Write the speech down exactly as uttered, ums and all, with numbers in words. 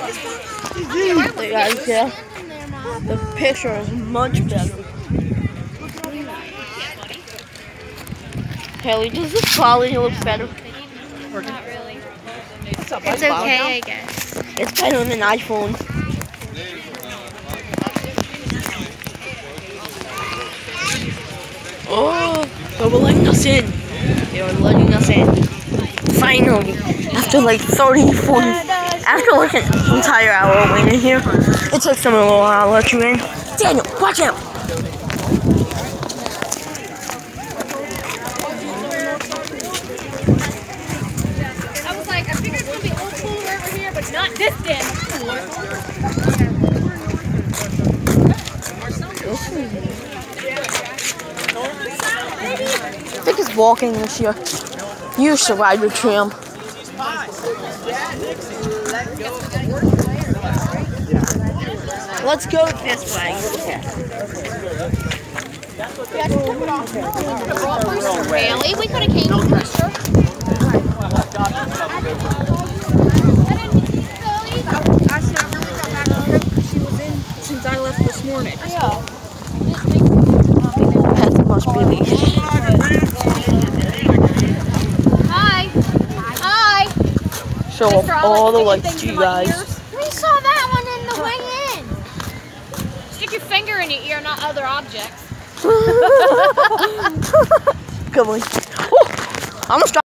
The guys, yeah. The picture is much better. Haley, does this quality look better? Not really. It's okay, I guess. It's better than an iPhone. Oh, they were letting us in. They were letting us in. Finally, after like thirty, forty, after like an entire hour waiting here, it took them a little while to let you in. Daniel, watch out! I was like, I figured it's gonna be old school over here, but not this damn school. I think it's walking this year. You should ride with tram. Let's go this way. Really? We could have came to Brewster. I said I really got back to her because she was in since I left this morning. Yeah. That must be these. Hi. Hi. Show off all the lights to you guys. We saw that one in the way in. Stick your finger in your ear, not other objects. Come on. Oh, I'm gonna stop.